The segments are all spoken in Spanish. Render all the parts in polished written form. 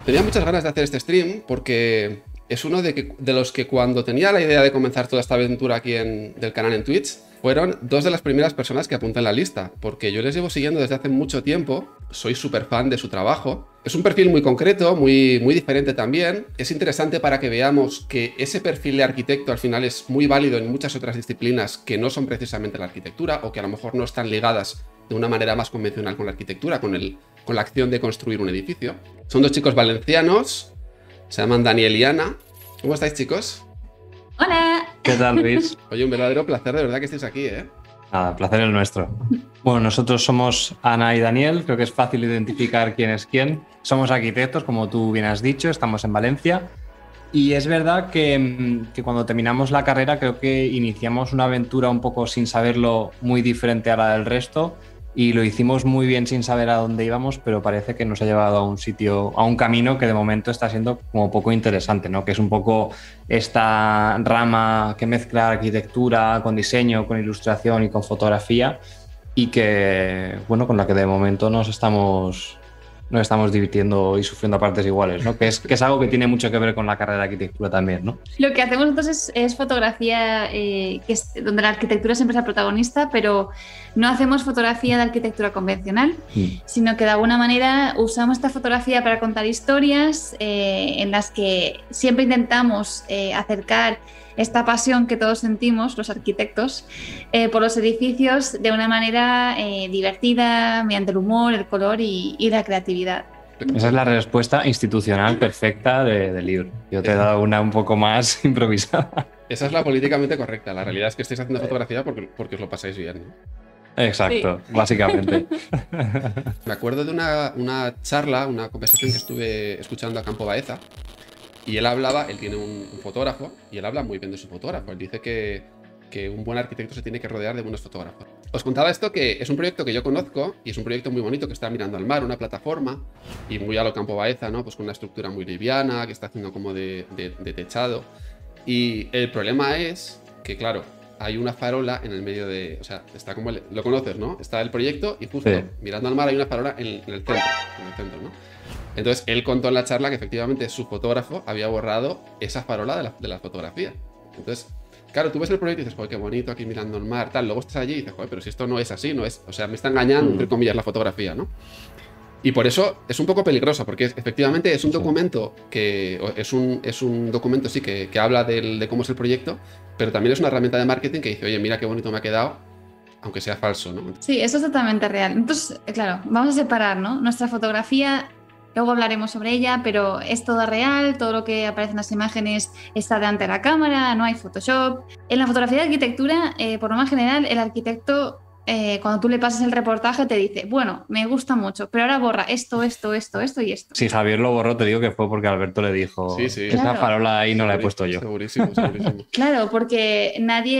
Tenía muchas ganas de hacer este stream porque es uno de los que cuando tenía la idea de comenzar toda esta aventura aquí del canal en Twitch, fueron dos de las primeras personas que apunté en la lista, porque yo les llevo siguiendo desde hace mucho tiempo, soy súper fan de su trabajo. Es un perfil muy concreto, muy diferente también. Es interesante para que veamos que ese perfil de arquitecto al final es muy válido en muchas otras disciplinas que no son precisamente la arquitectura o que a lo mejor no están ligadas de una manera más convencional con la arquitectura, con la acción de construir un edificio. Son dos chicos valencianos, se llaman Daniel y Ana. ¿Cómo estáis, chicos? ¡Hola! ¿Qué tal, Luis? Oye, un verdadero placer de verdad que estéis aquí, ¿eh? Nada, placer es nuestro. Bueno, nosotros somos Ana y Daniel, creo que es fácil identificar quién es quién. Somos arquitectos, como tú bien has dicho, estamos en Valencia. Y es verdad que cuando terminamos la carrera creo que iniciamos una aventura un poco sin saberlo, muy diferente a la del resto. Y lo hicimos muy bien sin saber a dónde íbamos, pero parece que nos ha llevado a un sitio, a un camino que de momento está siendo como poco interesante, ¿no? Que es un poco esta rama que mezcla arquitectura con diseño, con ilustración y con fotografía, y que, bueno, con la que de momento nos estamos divirtiendo y sufriendo a partes iguales, ¿no? Que es algo que tiene mucho que ver con la carrera de arquitectura también, ¿no? Lo que hacemos nosotros es fotografía, donde la arquitectura siempre es la protagonista, pero no hacemos fotografía de arquitectura convencional, sino que de alguna manera usamos esta fotografía para contar historias en las que siempre intentamos acercar esta pasión que todos sentimos, los arquitectos, por los edificios de una manera divertida, mediante el humor, el color y la creatividad. Esa es la respuesta institucional perfecta del libro. Yo te he dado una un poco más improvisada. Esa es la políticamente correcta. La realidad es que estáis haciendo fotografía porque os lo pasáis bien, ¿no? Exacto, sí. Básicamente. Me acuerdo de una charla, una conversación que estuve escuchando a Campo Baeza. Y él tiene un fotógrafo, y él habla muy bien de su fotógrafo. Él dice que un buen arquitecto se tiene que rodear de buenos fotógrafos. Os contaba esto, que es un proyecto que yo conozco, y es un proyecto muy bonito, que está mirando al mar, una plataforma, y muy a lo Campo Baeza, ¿no? Pues con una estructura muy liviana, que está haciendo como de techado. Y el problema es que, claro, hay una farola en el medio de... O sea, está como... lo conoces, ¿no? Está el proyecto, y justo mirando al mar hay una farola en el centro, ¿no? Entonces, él contó en la charla que efectivamente su fotógrafo había borrado esa farola de la fotografía. Entonces, claro, tú ves el proyecto y dices, joder, qué bonito aquí mirando el mar, tal. Luego estás allí y dices, joder, pero si esto no es así, no es... O sea, me está engañando, entre comillas, la fotografía, ¿no? Y por eso es un poco peligroso, porque efectivamente es un documento que... Es un documento, sí, que habla de cómo es el proyecto, pero también es una herramienta de marketing que dice, oye, mira qué bonito me ha quedado, aunque sea falso, ¿no? Sí, eso es totalmente real. Entonces, claro, vamos a separar, ¿no? Nuestra fotografía... Luego hablaremos sobre ella, pero es todo real, todo lo que aparece en las imágenes está delante de la cámara, no hay Photoshop. En la fotografía de arquitectura, por lo más general, el arquitecto, cuando tú le pasas el reportaje, te dice, bueno, me gusta mucho, pero ahora borra esto y esto. Si Javier lo borró, te digo que fue porque Alberto le dijo, sí, sí. Esa claro. Farola ahí no la he puesto yo. Segurísimo. Claro, porque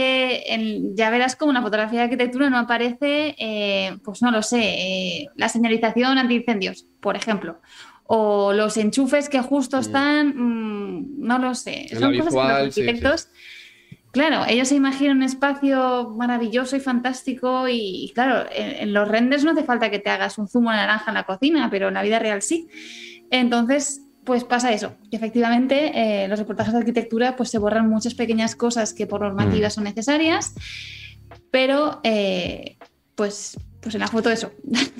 ya verás como una fotografía de arquitectura no aparece, pues no lo sé, la señalización antiincendios, por ejemplo. O los enchufes que justo están, no lo sé. Son cosas que los arquitectos, sí. Claro, ellos se imaginan un espacio maravilloso y fantástico y claro, en los renders no hace falta que te hagas un zumo de naranja en la cocina, pero en la vida real sí. Entonces, pues pasa eso, que efectivamente los reportajes de arquitectura pues se borran muchas pequeñas cosas que por normativa son necesarias, pero pues en la foto eso.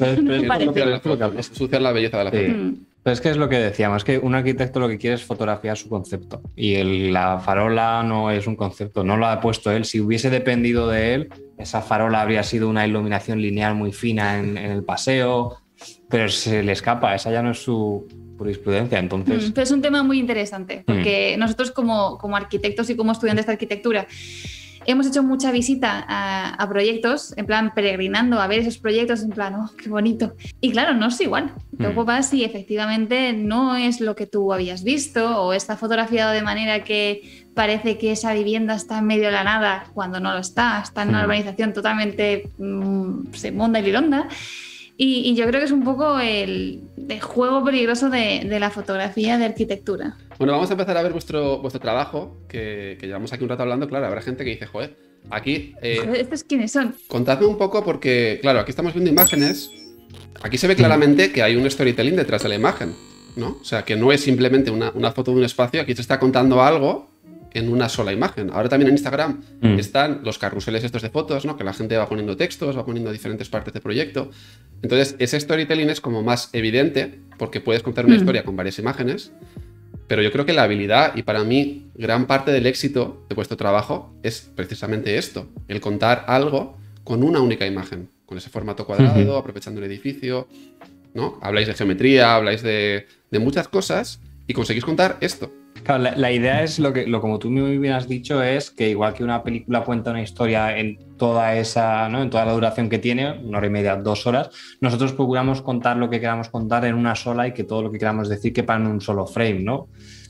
Es suciar la belleza de la foto. Sí. Pero es que es lo que decíamos, es que un arquitecto lo que quiere es fotografiar su concepto y la farola no es un concepto, no lo ha puesto él. Si hubiese dependido de él, esa farola habría sido una iluminación lineal muy fina en el paseo, pero se le escapa, esa ya no es su jurisprudencia, entonces... Pero es un tema muy interesante, porque nosotros como arquitectos y como estudiantes de arquitectura hemos hecho mucha visita a proyectos, en plan peregrinando a ver esos proyectos, en plan, oh, qué bonito. Y claro, no es igual. Luego vas y efectivamente no es lo que tú habías visto o está fotografiado de manera que parece que esa vivienda está en medio de la nada cuando no lo está en una urbanización totalmente monda y lironda. Y yo creo que es un poco el juego peligroso de la fotografía de arquitectura. Bueno, vamos a empezar a ver vuestro trabajo, que llevamos aquí un rato hablando. Claro, habrá gente que dice, joder, aquí... ¿Estos quiénes son? Contadme un poco porque, claro, aquí estamos viendo imágenes. Aquí se ve claramente que hay un storytelling detrás de la imagen. ¿no? O sea, que no es simplemente una foto de un espacio, aquí te está contando algo en una sola imagen. Ahora también en Instagram están los carruseles estos de fotos, ¿no? Que la gente va poniendo textos, va poniendo diferentes partes del proyecto. Entonces, ese storytelling es como más evidente porque puedes contar una historia con varias imágenes, pero yo creo que la habilidad, y para mí gran parte del éxito de vuestro trabajo es precisamente esto, el contar algo con una única imagen, con ese formato cuadrado, aprovechando el edificio, ¿no? Habláis de geometría, habláis de muchas cosas y conseguís contar esto. Claro, la idea es como tú muy bien has dicho, es que igual que una película cuenta una historia en toda esa, ¿no? En toda la duración que tiene, 1 hora y media, 2 horas, nosotros procuramos contar lo que queramos contar en una sola y que todo lo que queramos decir quepa en un solo frame, ¿no?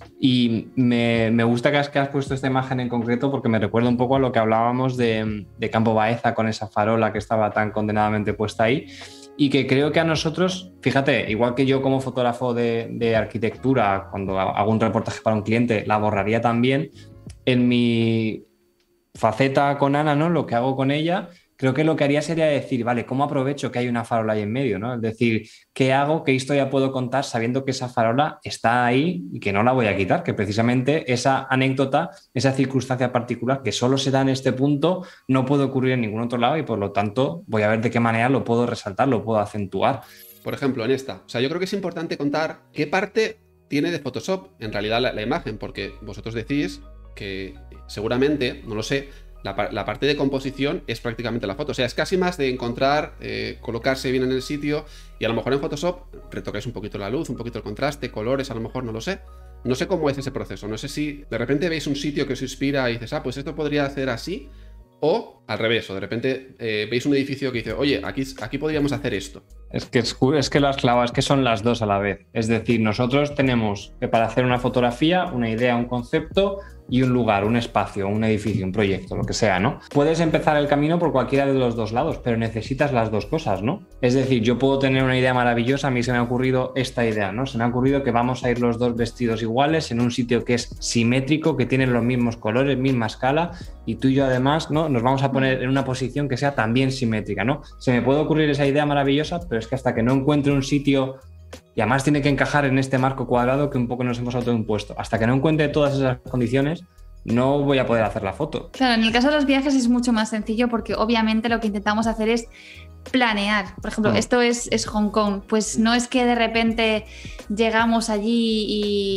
Y me gusta que has puesto esta imagen en concreto porque me recuerda un poco a lo que hablábamos de Campo Baeza con esa farola que estaba tan condenadamente puesta ahí. Y que creo que a nosotros, fíjate, igual que yo como fotógrafo de arquitectura, cuando hago un reportaje para un cliente, la borraría también, en mi faceta con Ana, ¿no? Lo que hago con ella, creo que lo que haría sería decir, vale, ¿cómo aprovecho que hay una farola ahí en medio, ¿no? Es decir, ¿qué hago? ¿Qué historia puedo contar sabiendo que esa farola está ahí y que no la voy a quitar? Que precisamente esa anécdota, esa circunstancia particular que solo se da en este punto, no puede ocurrir en ningún otro lado y por lo tanto voy a ver de qué manera lo puedo resaltar, lo puedo acentuar. Por ejemplo, en esta. O sea, yo creo que es importante contar qué parte tiene de Photoshop en realidad la imagen, porque vosotros decís que seguramente, no lo sé, la parte de composición es prácticamente la foto. O sea, es casi más de encontrar, colocarse bien en el sitio y a lo mejor en Photoshop retocáis un poquito la luz, un poquito el contraste, colores, a lo mejor no lo sé. No sé cómo es ese proceso. No sé si de repente veis un sitio que os inspira y dices, ah, pues esto podría hacer así. O al revés, o de repente veis un edificio que dice, oye, aquí podríamos hacer esto. Es que lo has clavado, es que son las dos a la vez. Es decir, nosotros tenemos que para hacer una fotografía, una idea, un concepto y un lugar, un espacio, un edificio, un proyecto, lo que sea, ¿no? Puedes empezar el camino por cualquiera de los dos lados, pero necesitas las dos cosas, ¿no? Es decir, yo puedo tener una idea maravillosa, a mí se me ha ocurrido esta idea, ¿no? Se me ha ocurrido que vamos a ir los dos vestidos iguales en un sitio que es simétrico, que tiene los mismos colores, misma escala, y tú y yo además, ¿no? Nos vamos a poner en una posición que sea también simétrica, ¿no? Se me puede ocurrir esa idea maravillosa, pero es que hasta que no encuentre un sitio, y además tiene que encajar en este marco cuadrado que un poco nos hemos autoimpuesto, hasta que no encuentre todas esas condiciones, no voy a poder hacer la foto. Claro, en el caso de los viajes es mucho más sencillo porque obviamente lo que intentamos hacer es planear. Por ejemplo, esto es Hong Kong. Pues no es que de repente llegamos allí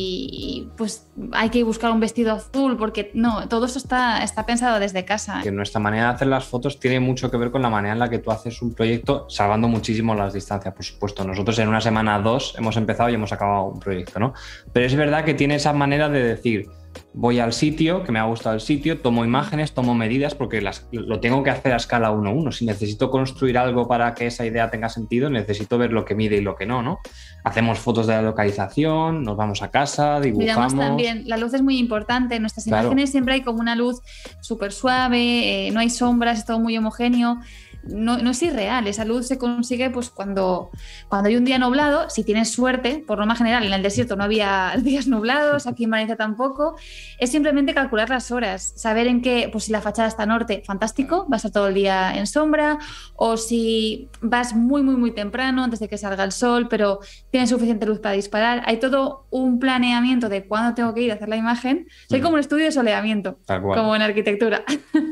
y pues hay que buscar un vestido azul, porque no, todo eso está pensado desde casa. Que nuestra manera de hacer las fotos tiene mucho que ver con la manera en la que tú haces un proyecto, salvando muchísimo las distancias, por supuesto. Nosotros en una semana, 2 hemos empezado y hemos acabado un proyecto, ¿no? Pero es verdad que tiene esa manera de decir, voy al sitio, que me ha gustado el sitio, tomo imágenes, tomo medidas, porque lo tengo que hacer a escala 1:1. Si necesito construir algo para que esa idea tenga sentido, necesito ver lo que mide y lo que no, ¿no? Hacemos fotos de la localización, nos vamos a casa, dibujamos. Miramos también, la luz es muy importante. En nuestras imágenes siempre hay como una luz súper suave, no hay sombras, es todo muy homogéneo. No es irreal, esa luz se consigue pues cuando hay un día nublado, si tienes suerte, por norma general en el desierto no había días nublados, aquí en Valencia tampoco, es simplemente calcular las horas, saber en qué, pues si la fachada está norte, fantástico, vas a estar todo el día en sombra, o si vas muy muy muy temprano, antes de que salga el sol, pero tienes suficiente luz para disparar, hay todo un planeamiento de cuándo tengo que ir a hacer la imagen, soy como un estudio de soleamiento, como en arquitectura.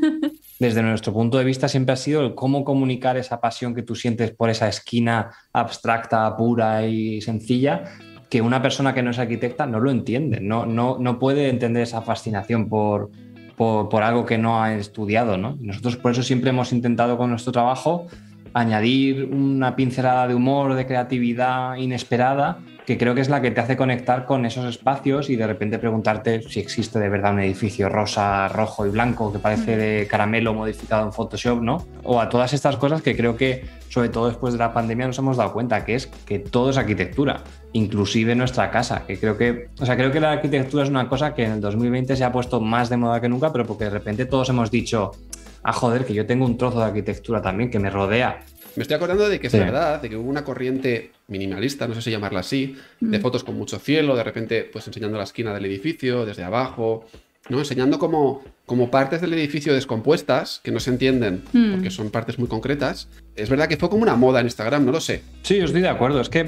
Desde nuestro punto de vista siempre ha sido el cómo comunicar esa pasión que tú sientes por esa esquina abstracta, pura y sencilla, que una persona que no es arquitecta no lo entiende, no puede entender esa fascinación por algo que no ha estudiado, ¿no? Y nosotros por eso siempre hemos intentado con nuestro trabajo añadir una pincelada de humor, de creatividad inesperada, que creo que es la que te hace conectar con esos espacios y de repente preguntarte si existe de verdad un edificio rosa, rojo y blanco que parece de caramelo modificado en Photoshop, ¿no? O a todas estas cosas que creo que, sobre todo después de la pandemia, nos hemos dado cuenta que es que todo es arquitectura, inclusive nuestra casa, que creo que la arquitectura es una cosa que en el 2020 se ha puesto más de moda que nunca, pero porque de repente todos hemos dicho, ah, joder, que yo tengo un trozo de arquitectura también que me rodea. Me estoy acordando de que es verdad, de que hubo una corriente minimalista, no sé si llamarla así, de fotos con mucho cielo, de repente pues enseñando la esquina del edificio desde abajo, ¿no? Enseñando como partes del edificio descompuestas, que no se entienden, porque son partes muy concretas. Es verdad que fue como una moda en Instagram, no lo sé. Sí, yo estoy de acuerdo, es que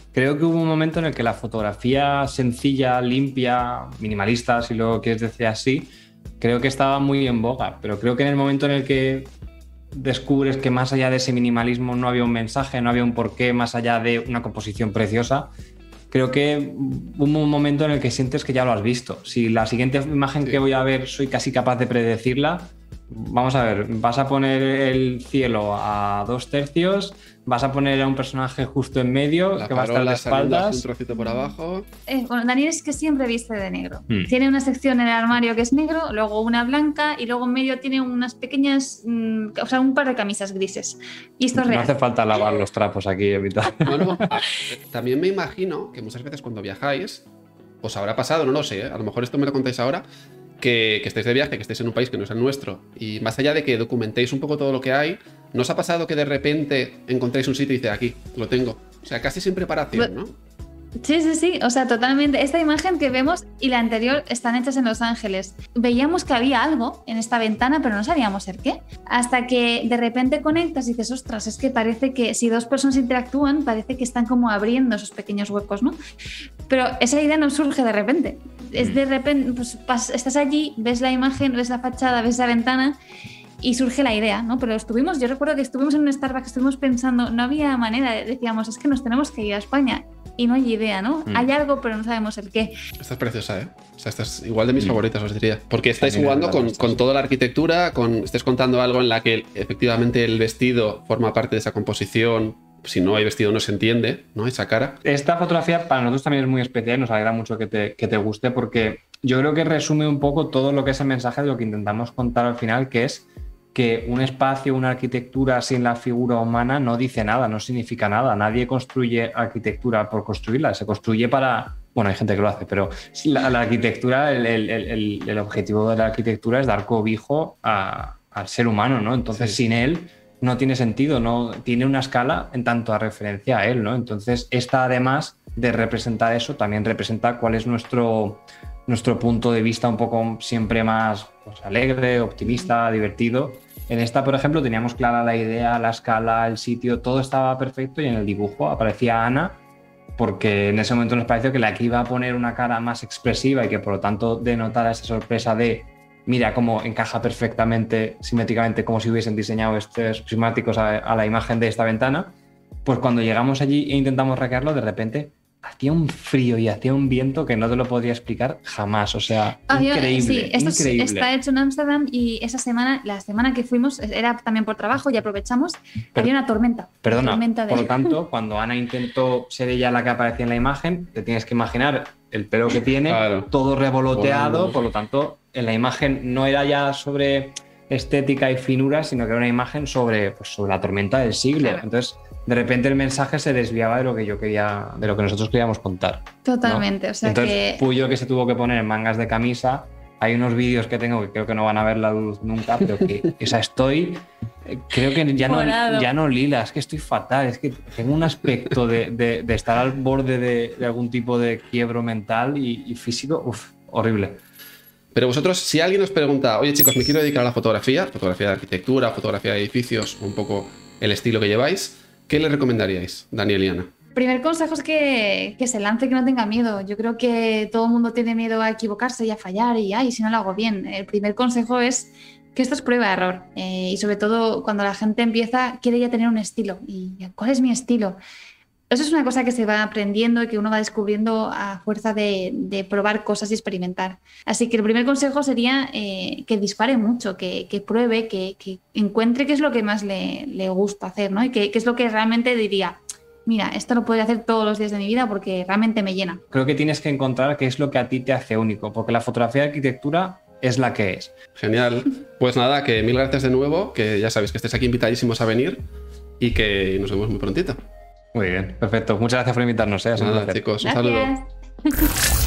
creo que hubo un momento en el que la fotografía sencilla, limpia, minimalista, si lo quieres decir así, creo que estaba muy en boga, pero creo que en el momento en el que descubres que más allá de ese minimalismo no había un mensaje, no había un porqué, más allá de una composición preciosa, creo que hubo un momento en el que sientes que ya lo has visto. Si la siguiente imagen que voy a ver soy casi capaz de predecirla, vamos a ver, vas a poner el cielo a 2/3, vas a poner a un personaje justo en medio que va a estar de espaldas. Un trocito por abajo. Bueno, Daniel es que siempre viste de negro. Tiene una sección en el armario que es negro, luego una blanca y luego en medio tiene unas pequeñas, o sea, un par de camisas grises. Y esto es real. No hace falta lavar los trapos aquí, Evita. Bueno, también me imagino que muchas veces cuando viajáis, os habrá pasado, no lo sé, a lo mejor esto me lo contáis ahora, que estéis de viaje, que estéis en un país que no es el nuestro, y más allá de que documentéis un poco todo lo que hay, ¿no os ha pasado que de repente encontréis un sitio y dice aquí, lo tengo? O sea, casi sin preparación, ¿no? Sí, sí, sí, o sea, totalmente. Esta imagen que vemos y la anterior están hechas en Los Ángeles. Veíamos que había algo en esta ventana, pero no sabíamos el qué. Hasta que de repente conectas y dices, ostras, es que parece que si dos personas interactúan, parece que están como abriendo esos pequeños huecos, ¿no? Pero esa idea no surge de repente. Es de repente, pues estás allí, ves la imagen, ves la fachada, ves la ventana y surge la idea, ¿no? Pero yo recuerdo que estuvimos en un Starbucks, estuvimos pensando, no había manera, decíamos, es que nos tenemos que ir a España. Y no hay idea, ¿no? Hay algo, pero no sabemos el qué. Esta es preciosa, ¿eh? O sea, esta es igual de mis favoritas, os diría. Porque estáis jugando con toda la arquitectura, estáis contando algo en la que efectivamente el vestido forma parte de esa composición. Si no hay vestido no se entiende, ¿no? Esa cara. Esta fotografía para nosotros también es muy especial y nos alegra mucho que te guste, porque yo creo que resume un poco todo lo que es el mensaje de lo que intentamos contar al final, que es que un espacio, una arquitectura sin la figura humana no dice nada, no significa nada. Nadie construye arquitectura por construirla, se construye para... Bueno, hay gente que lo hace, pero la arquitectura, el objetivo de la arquitectura es dar cobijo al ser humano, ¿no? Entonces, sin él no tiene sentido, no tiene una escala en tanto a referencia a él, ¿no? Entonces, esta, además de representar eso, también representa cuál es nuestro punto de vista un poco siempre más alegre, optimista, divertido. En esta, por ejemplo, teníamos clara la idea, la escala, el sitio, todo estaba perfecto y en el dibujo aparecía Ana porque en ese momento nos pareció que la que iba a poner una cara más expresiva y que por lo tanto denotara esa sorpresa de mira cómo encaja perfectamente, simétricamente, como si hubiesen diseñado estos prismáticos a la imagen de esta ventana, pues cuando llegamos allí e intentamos recrearlo, de repente hacía un frío y hacía un viento que no te lo podría explicar jamás, o sea, increíble. Sí, esto increíble. Está hecho en Ámsterdam y la semana que fuimos, era también por trabajo y aprovechamos, había una tormenta. Perdona, tormenta por lo tanto, cuando Ana intentó ser ella la que aparecía en la imagen, te tienes que imaginar el pelo que tiene, claro, todo revoloteado, por lo tanto, en la imagen no era ya sobre estética y finura, sino que era una imagen sobre la tormenta del siglo. Claro. Entonces, de repente el mensaje se desviaba de lo que de lo que nosotros queríamos contar. Totalmente, ¿no? O sea, entonces, Puyo que se tuvo que poner en mangas de camisa. Hay unos vídeos que tengo que creo que no van a ver la luz nunca, pero que, o sea, creo que ya no lila, es que estoy fatal, es que tengo un aspecto de estar al borde de algún tipo de quiebro mental y físico, horrible. Pero vosotros, si alguien os pregunta, oye chicos, me quiero dedicar a la fotografía de arquitectura, fotografía de edificios, un poco el estilo que lleváis, ¿qué le recomendaríais, Daniel y Ana? Primer consejo es que se lance, que no tenga miedo. Yo creo que todo el mundo tiene miedo a equivocarse y a fallar y si no lo hago bien. El primer consejo es que esto es prueba de error y sobre todo cuando la gente quiere ya tener un estilo. ¿Y cuál es mi estilo? Eso es una cosa que se va aprendiendo y que uno va descubriendo a fuerza de probar cosas y experimentar. Así que el primer consejo sería que dispare mucho, que pruebe, que encuentre qué es lo que más le gusta hacer, ¿no? Y qué es lo que realmente diría, mira, esto lo podría hacer todos los días de mi vida porque realmente me llena. Creo que tienes que encontrar qué es lo que a ti te hace único, porque la fotografía de arquitectura es la que es. Genial. Pues nada, que mil gracias de nuevo, que ya sabéis que estéis aquí invitadísimos a venir y que nos vemos muy prontito. Muy bien, perfecto. Muchas gracias por invitarnos. Nada, chicos, un saludo.